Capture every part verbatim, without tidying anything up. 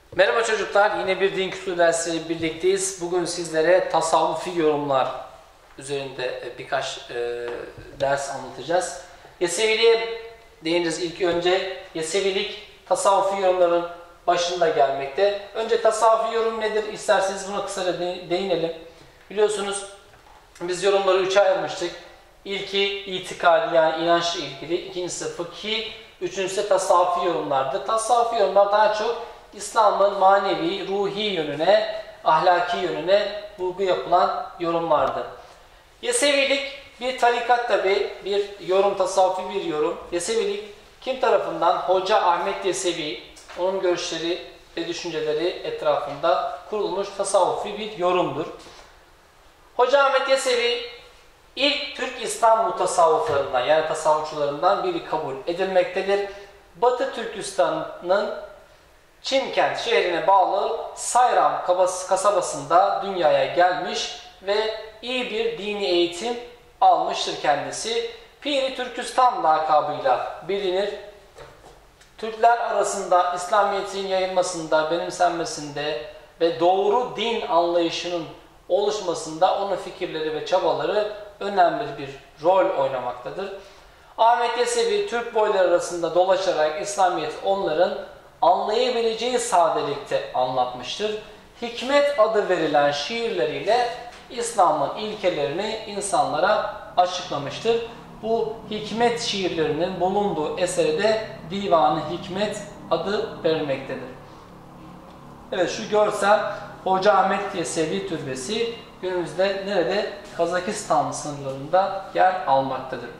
Merhaba çocuklar, yine bir din kültürü dersiyle birlikteyiz. Bugün sizlere tasavvufi yorumlar üzerinde birkaç e, ders anlatacağız. Yeseviliğe değiniriz ilk önce. Yesevilik tasavvufi yorumların başında gelmekte. Önce tasavvufi yorum nedir? İsterseniz buna kısaca değinelim. Biliyorsunuz biz yorumları üçe ayırmıştık. İlki itikadi yani inançla ilgili, ikincisi fıkhi, üçüncüsü tasavvufi yorumlardı. Tasavvufi yorumlar daha çok İslam'ın manevi, ruhi yönüne, ahlaki yönüne vurgu yapılan yorumlardı. Yesevilik bir tarikat tabi, bir yorum, tasavvufi bir yorum. Yesevilik kim tarafından? Hoca Ahmet Yesevi, onun görüşleri ve düşünceleri etrafında kurulmuş tasavvufi bir yorumdur. Hoca Ahmet Yesevi ilk Türk İslam mutasavvıflarından yani tasavvufçularından biri kabul edilmektedir. Batı Türkistan'ın Çimkent şehrine bağlı Sayram kasabasında dünyaya gelmiş ve iyi bir dini eğitim almıştır kendisi. Piri Türkistan lakabıyla bilinir. Türkler arasında İslamiyet'in yayılmasında, benimsenmesinde ve doğru din anlayışının oluşmasında onun fikirleri ve çabaları önemli bir rol oynamaktadır. Ahmet Yesevi Türk boyları arasında dolaşarak İslamiyet onların anlayabileceği sadelikte anlatmıştır. Hikmet adı verilen şiirleriyle İslam'ın ilkelerini insanlara açıklamıştır. Bu hikmet şiirlerinin bulunduğu esere de Divan-ı Hikmet adı verilmektedir. Evet, şu görsel Hoca Ahmet Yesevi Türbesi günümüzde nerede? Kazakistan sınırlarında yer almaktadır.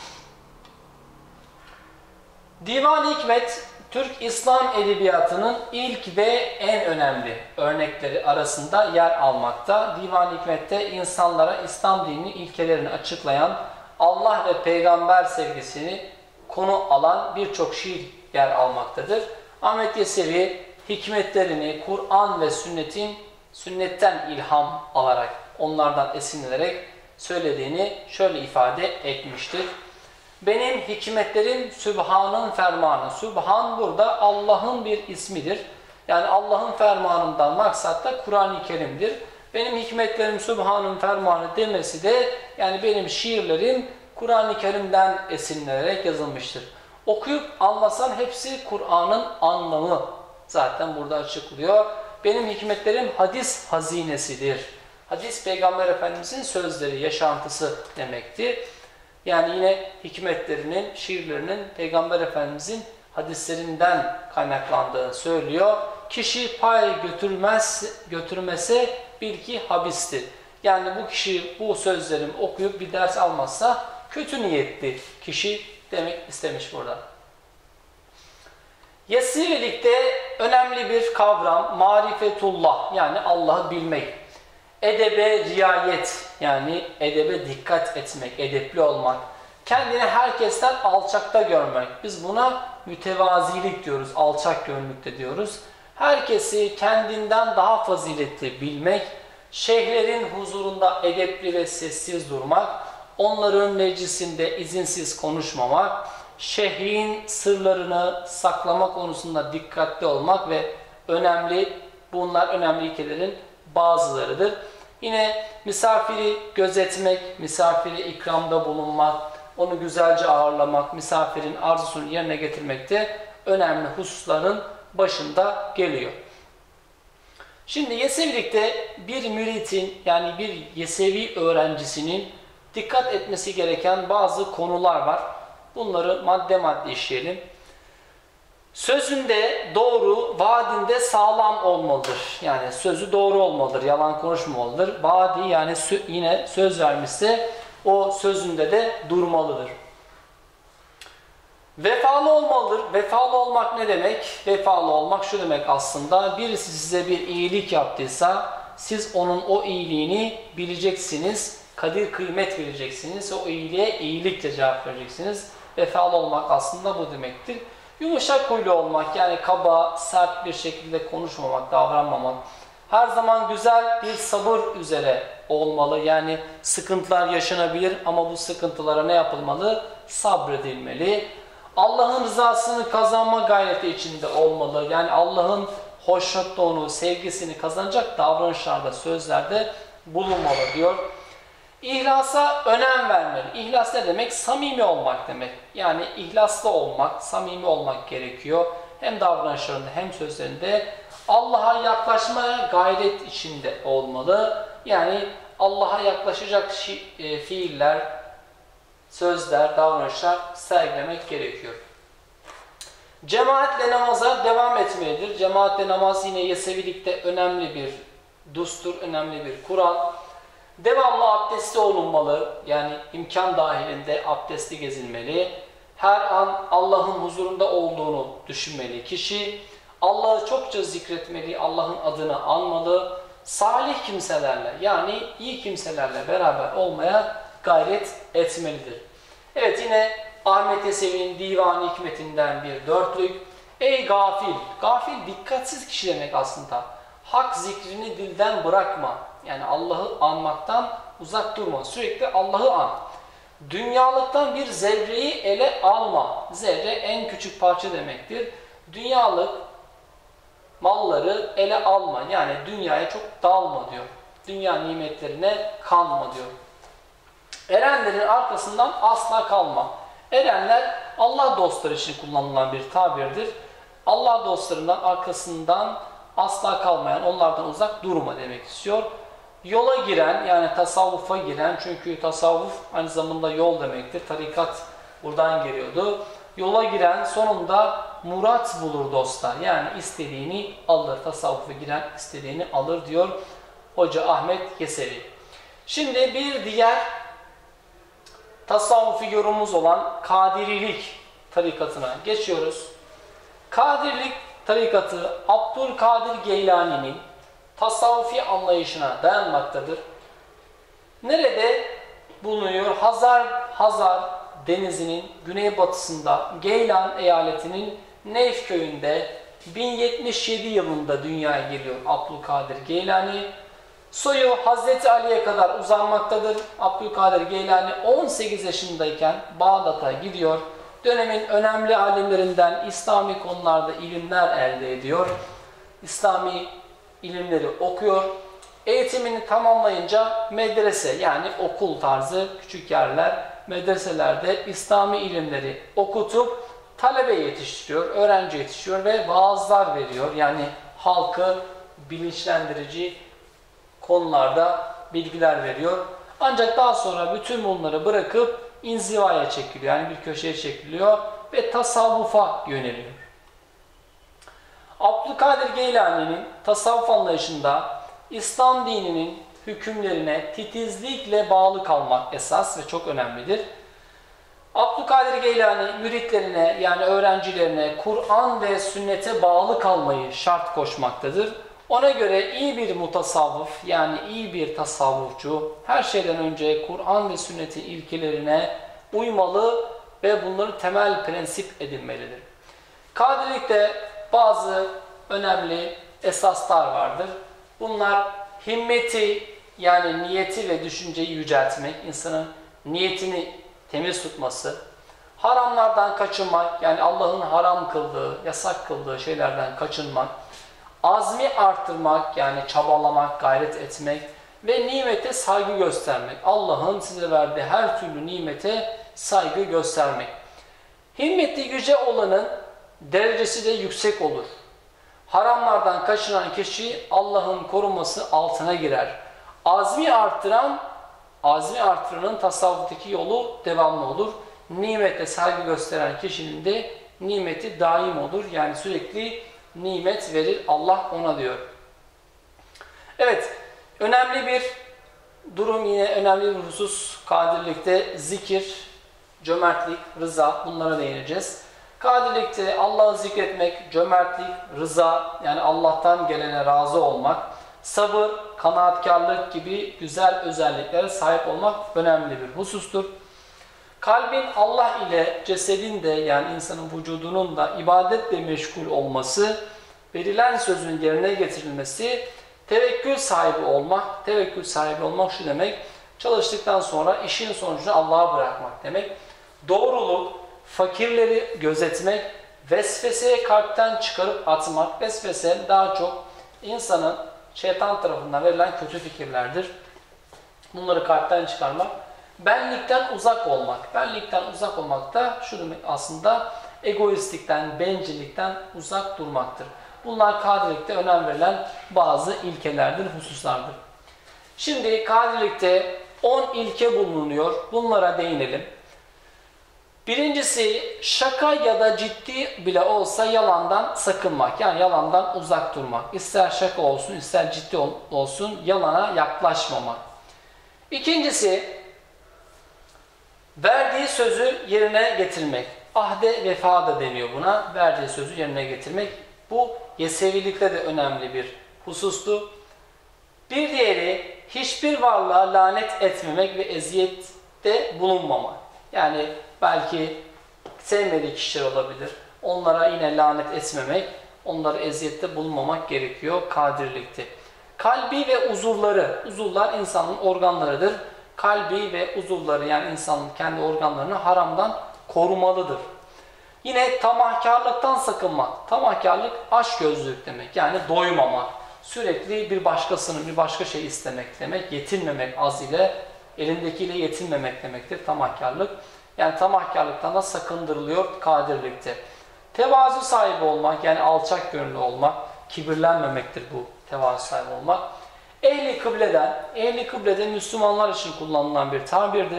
Divan-ı Hikmet, Türk İslam edebiyatının ilk ve en önemli örnekleri arasında yer almakta. Divan-ı Hikmet'te insanlara İslam dininin ilkelerini açıklayan, Allah ve peygamber sevgisini konu alan birçok şiir yer almaktadır. Ahmet Yesevi hikmetlerini Kur'an ve sünnetin sünnetten ilham alarak, onlardan esinlenerek söylediğini şöyle ifade etmiştir. Benim hikmetlerim Sübhan'ın fermanı. Sübhan burada Allah'ın bir ismidir. Yani Allah'ın fermanından maksat da Kur'an-ı Kerim'dir. Benim hikmetlerim Sübhan'ın fermanı demesi de yani benim şiirlerim Kur'an-ı Kerim'den esinlenerek yazılmıştır. Okuyup anlasan hepsi Kur'an'ın anlamı zaten burada açıklıyor. Benim hikmetlerim hadis hazinesidir. Hadis Peygamber Efendimizin sözleri, yaşantısı demektir. Yani yine hikmetlerinin, şiirlerinin Peygamber Efendimizin hadislerinden kaynaklandığını söylüyor. Kişi pay götürmez, götürmese bil ki habistir. Yani bu kişi bu sözlerimi okuyup bir ders almazsa kötü niyetli kişi demek istemiş burada. Yesevilikte önemli bir kavram marifetullah yani Allah'ı bilmek. Edebe riayet yani edebe dikkat etmek, edepli olmak. Kendini herkesten alçakta görmek. Biz buna mütevazilik diyoruz, alçak gönüllükte diyoruz. Herkesi kendinden daha faziletli bilmek, şeyhlerin huzurunda edepli ve sessiz durmak, onların meclisinde izinsiz konuşmamak, şeyhin sırlarını saklama konusunda dikkatli olmak ve önemli, bunlar önemli ilkelerin bazılarıdır. Yine misafiri gözetmek, misafiri ikramda bulunmak, onu güzelce ağırlamak, misafirin arzusunu yerine getirmek de önemli hususların başında geliyor. Şimdi Yesevilikte bir müritin yani bir Yesevi öğrencisinin dikkat etmesi gereken bazı konular var. Bunları madde madde işleyelim. Sözünde doğru, vaadinde sağlam olmalıdır. Yani sözü doğru olmalıdır, yalan konuşmamalıdır. Vaadi yani sö yine söz vermişse o sözünde de durmalıdır. Vefalı olmalıdır. Vefalı olmak ne demek? Vefalı olmak şu demek aslında. Birisi size bir iyilik yaptıysa siz onun o iyiliğini bileceksiniz. Kadir kıymet vereceksiniz. O iyiliğe iyilikle cevap vereceksiniz. Vefalı olmak aslında bu demektir. Yumuşak huylu olmak yani kaba, sert bir şekilde konuşmamak, davranmamak. Her zaman güzel bir sabır üzere olmalı. Yani sıkıntılar yaşanabilir ama bu sıkıntılara ne yapılmalı? Sabredilmeli. Allah'ın rızasını kazanma gayreti içinde olmalı. Yani Allah'ın hoşnutluğunu, sevgisini kazanacak davranışlarda, sözlerde bulunmalı diyor. İhlasa önem vermeli. İhlas ne demek? Samimi olmak demek. Yani ihlaslı olmak, samimi olmak gerekiyor. Hem davranışlarında hem sözlerinde Allah'a yaklaşmaya gayret içinde olmalı. Yani Allah'a yaklaşacak fiiller, sözler, davranışlar sergilemek gerekiyor. Cemaatle namaza devam etmelidir. Cemaatle namaz yine Yesevilikte önemli bir düstur, önemli bir kural. Devamlı abdestli olunmalı. Yani imkan dahilinde abdestli gezilmeli. Her an Allah'ın huzurunda olduğunu düşünmeli kişi. Allah'ı çokça zikretmeli, Allah'ın adını anmalı. Salih kimselerle, yani iyi kimselerle beraber olmaya gayret etmelidir. Evet, yine Ahmet Yesevi'nin Divan-ı Hikmetinden bir dörtlük. Ey gafil! Gafil dikkatsiz kişi demek aslında. Hak zikrini dilden bırakma. Yani Allah'ı anmaktan uzak durma. Sürekli Allah'ı an. Dünyalıktan bir zerreyi ele alma. Zerre en küçük parça demektir. Dünyalık malları ele alma. Yani dünyaya çok dalma diyor. Dünya nimetlerine kanma diyor. Erenlerin arkasından asla kalma. Erenler Allah dostları için kullanılan bir tabirdir. Allah dostlarından arkasından asla kalmayan, onlardan uzak durma demek istiyor. Yola giren, yani tasavvufa giren, çünkü tasavvuf aynı zamanda yol demektir. Tarikat buradan geliyordu. Yola giren sonunda murat bulur dostlar. Yani istediğini alır. Tasavvufa giren istediğini alır diyor Hoca Ahmet Yesevi. Şimdi bir diğer tasavvuf figürümüz olan Kadirilik tarikatına geçiyoruz. Kadirilik tarikatı Abdülkadir Geylani'nin tasavvufi anlayışına dayanmaktadır. Nerede bulunuyor? Hazar, Hazar Denizi'nin güneybatısında Geylan eyaletinin Neyf köyünde bin yetmiş yedi yılında dünyaya geliyor Abdülkadir Geylani. Soyu Hazreti Ali'ye kadar uzanmaktadır. Abdülkadir Geylani on sekiz yaşındayken Bağdat'a gidiyor. Dönemin önemli alimlerinden İslami konularda ilimler elde ediyor. İslami ilimleri okuyor. Eğitimini tamamlayınca medrese, yani okul tarzı küçük yerler, medreselerde İslami ilimleri okutup talebe yetiştiriyor, öğrenci yetiştiriyor ve vaazlar veriyor. Yani halkı bilinçlendirici konularda bilgiler veriyor. Ancak daha sonra bütün bunları bırakıp inzivaya çekiliyor. Yani bir köşeye çekiliyor ve tasavvufa yöneliyor. Abdülkadir Geylani'nin tasavvuf anlayışında İslam dininin hükümlerine titizlikle bağlı kalmak esas ve çok önemlidir. Abdülkadir Geylani müritlerine, yani öğrencilerine Kur'an ve sünnete bağlı kalmayı şart koşmaktadır. Ona göre iyi bir mutasavvıf, yani iyi bir tasavvufçu her şeyden önce Kur'an ve sünnetin ilkelerine uymalı ve bunları temel prensip edinmelidir. Kadirilikte bazı önemli esaslar vardır. Bunlar himmeti, yani niyeti ve düşünceyi yüceltmek, insanın niyetini temiz tutması, haramlardan kaçınmak, yani Allah'ın haram kıldığı, yasak kıldığı şeylerden kaçınmak, azmi arttırmak, yani çabalamak, gayret etmek ve nimete saygı göstermek. Allah'ın size verdiği her türlü nimete saygı göstermek. Himmeti yüce olanın derecesi de yüksek olur. Haramlardan kaçınan kişi Allah'ın koruması altına girer. Azmi arttıran, azmi arttıranın tasavvuftaki yolu devamlı olur. Nimete saygı gösteren kişinin de nimeti daim olur. Yani sürekli nimet verir Allah ona diyor. Evet, önemli bir durum, yine önemli bir husus Kadirilikte zikir, cömertlik, rıza, bunlara değineceğiz. Kadirilikte Allah'ı zikretmek, cömertlik, rıza, yani Allah'tan gelene razı olmak, sabır, kanaatkarlık gibi güzel özelliklere sahip olmak önemli bir husustur. Kalbin Allah ile cesedin de, yani insanın vücudunun da ibadetle meşgul olması, verilen sözün yerine getirilmesi, tevekkül sahibi olmak. Tevekkül sahibi olmak şu demek: çalıştıktan sonra işin sonucunu Allah'a bırakmak demek. Doğruluk, fakirleri gözetmek, Vesveseyi kalpten çıkarıp atmak. Vesvese daha çok insanın şeytan tarafından verilen kötü fikirlerdir. Bunları kalpten çıkarmak. Benlikten uzak olmak. Benlikten uzak olmak da şu demek aslında egoistlikten, bencillikten uzak durmaktır. Bunlar Kadirilikte önem verilen bazı ilkelerdir, hususlardır. Şimdi Kadirilikte on ilke bulunuyor. Bunlara değinelim. Birincisi, şaka ya da ciddi bile olsa yalandan sakınmak. Yani yalandan uzak durmak. İster şaka olsun, ister ciddi olsun yalana yaklaşmamak. İkincisi, verdiği sözü yerine getirmek. Ahde vefa da deniyor buna. Verdiği sözü yerine getirmek. Bu Yesevilikte de önemli bir husustu. Bir diğeri, hiçbir varlığa lanet etmemek ve eziyette bulunmamak. Yani belki sevmediği kişiler olabilir. Onlara yine lanet etmemek, onlara eziyette bulunmamak gerekiyor Kadirilikte. Kalbi ve uzuvları, uzuvlar insanın organlarıdır. Kalbi ve uzuvları yani insanın kendi organlarını haramdan korumalıdır. Yine tamahkarlıktan sakınmak. Tamahkarlık açgözlülük demek. Yani doymamak. Sürekli bir başkasının bir başka şey istemek demek. Yetinmemek az ile, elindekiyle yetinmemek demektir tamahkarlık. Yani tamahkarlıktan da sakındırılıyor Kadirilikte. Tevazu sahibi olmak yani alçak gönüllü olmak, kibirlenmemektir bu tevazu sahibi olmak. Ehli kıbleden, ehli kıblede Müslümanlar için kullanılan bir tabirdir.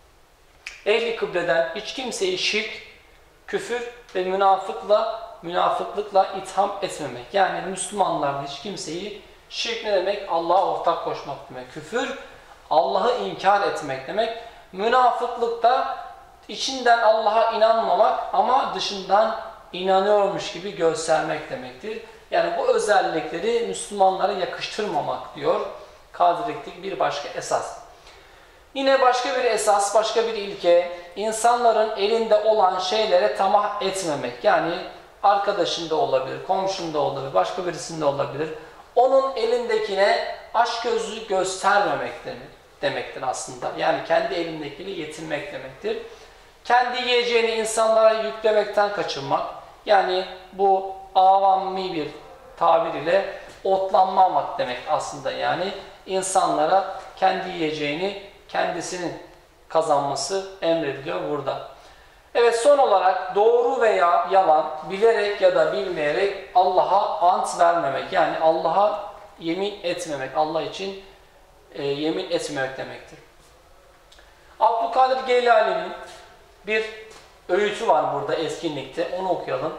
Ehli kıbleden hiç kimseyi şirk, küfür ve münafıkla, münafıklıkla itham etmemek. Yani Müslümanlar hiç kimseyi şirk ne demek? Allah'a ortak koşmak demek. Küfür, Allah'ı inkar etmek demek. Münafıklık da içinden Allah'a inanmamak ama dışından inanıyormuş gibi göstermek demektir. Yani bu özellikleri Müslümanlara yakıştırmamak diyor Kadirilik'teki bir başka esas. Yine başka bir esas, başka bir ilke, insanların elinde olan şeylere tamah etmemek. Yani arkadaşında olabilir, komşunda olabilir, başka birisinde olabilir. Onun elindekine açgözlülük göstermemek demektir aslında. Yani kendi elindekiyle yetinmek demektir. Kendi yiyeceğini insanlara yüklemekten kaçınmak. Yani bu avammi bir tabir ile otlanmamak demek aslında. Yani insanlara kendi yiyeceğini kendisinin kazanması emrediliyor burada. Evet, son olarak doğru veya yalan, bilerek ya da bilmeyerek Allah'a ant vermemek. Yani Allah'a yemin etmemek. Allah için e, yemin etmemek demektir. Abdülkadir Geylani'nin bir öğütü var burada eskinlikte. Onu okuyalım.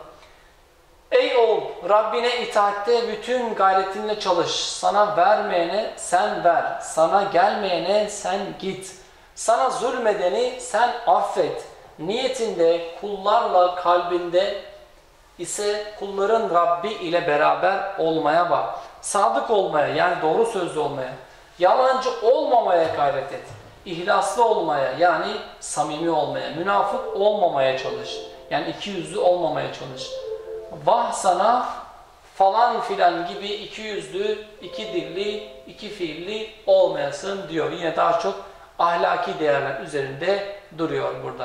Ey oğul, Rabbine itaatte bütün gayretinle çalış. Sana vermeyene sen ver. Sana gelmeyene sen git. Sana zulmedeni sen affet. Niyetinde kullarla kalbinde ise kulların Rabbi ile beraber olmaya bak. Sadık olmaya yani doğru sözlü olmaya, yalancı olmamaya gayret et. İhlaslı olmaya yani samimi olmaya, münafık olmamaya çalış. Yani ikiyüzlü olmamaya çalış. Vah sana falan filan gibi iki yüzlü, iki dilli, iki fiilli olmayasın diyor. Yine daha çok ahlaki değerler üzerinde duruyor burada.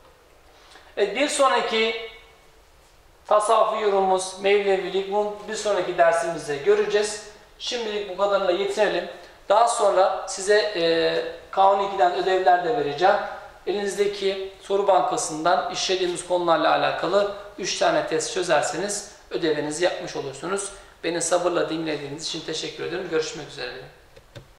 Evet, bir sonraki tasavvufi yorumumuz Mevlevilik. Bunu bir sonraki dersimizde göreceğiz. Şimdilik bu kadarıyla yetinelim. Daha sonra size e, Kanun ikiden ödevler de vereceğim. Elinizdeki soru bankasından işlediğimiz konularla alakalı üç tane test çözerseniz ödevinizi yapmış olursunuz. Beni sabırla dinlediğiniz için teşekkür ederim. Görüşmek üzere.